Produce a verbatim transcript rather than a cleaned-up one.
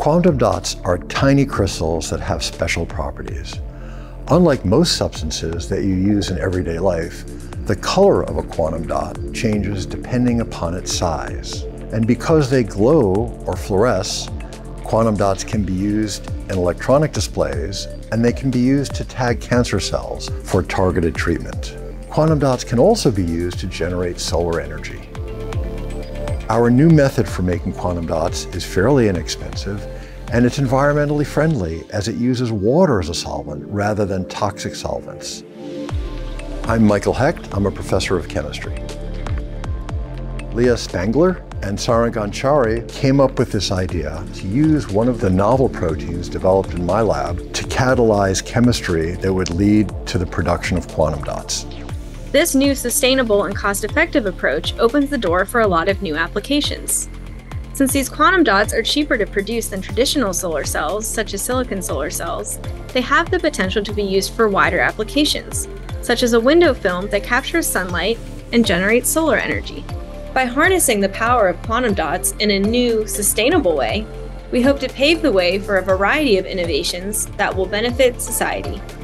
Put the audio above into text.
Quantum dots are tiny crystals that have special properties. Unlike most substances that you use in everyday life, the color of a quantum dot changes depending upon its size. And because they glow or fluoresce, quantum dots can be used in electronic displays, and they can be used to tag cancer cells for targeted treatment. Quantum dots can also be used to generate solar energy. Our new method for making quantum dots is fairly inexpensive, and it's environmentally friendly as it uses water as a solvent rather than toxic solvents. I'm Michael Hecht. I'm a professor of chemistry. Leah Stangler and Sarang Chari came up with this idea to use one of the novel proteins developed in my lab to catalyze chemistry that would lead to the production of quantum dots. This new sustainable and cost-effective approach opens the door for a lot of new applications. Since these quantum dots are cheaper to produce than traditional solar cells, such as silicon solar cells, they have the potential to be used for wider applications, such as a window film that captures sunlight and generates solar energy. By harnessing the power of quantum dots in a new, sustainable way, we hope to pave the way for a variety of innovations that will benefit society.